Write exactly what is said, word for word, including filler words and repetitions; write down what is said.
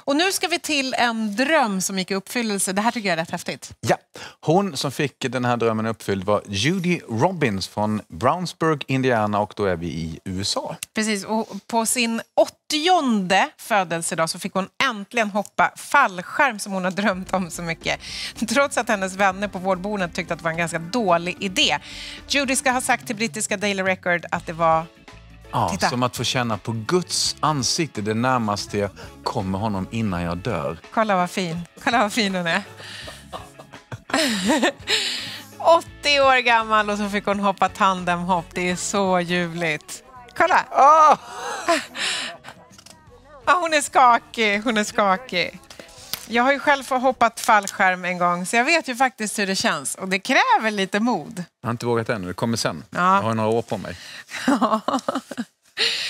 Och nu ska vi till en dröm som gick i uppfyllelse. Det här tycker jag är rätt häftigt. Ja, hon som fick den här drömmen uppfylld var Judy Robbins från Brownsburg, Indiana, och då är vi i U S A. Precis, och på sin åttionde födelsedag så fick hon äntligen hoppa fallskärm som hon har drömt om så mycket. Trots att hennes vänner på vårdboendet tyckte att det var en ganska dålig idé. Judy ska ha sagt till brittiska Daily Record att det var... Ja, Titta. som att få känna på Guds ansikte det närmaste jag kommer honom innan jag dör. Kolla vad fin. Kolla vad fin hon är. åttio år gammal och så fick hon hoppa tandemhopp. Det är så ljuvligt. Kolla! Ah! Ja, hon är skakig. Hon är skakig. Jag har ju själv fått hoppat fallskärm en gång så jag vet ju faktiskt hur det känns. Och det kräver lite mod. Jag har inte vågat ännu, det kommer sen. Ja. Jag har några år på mig.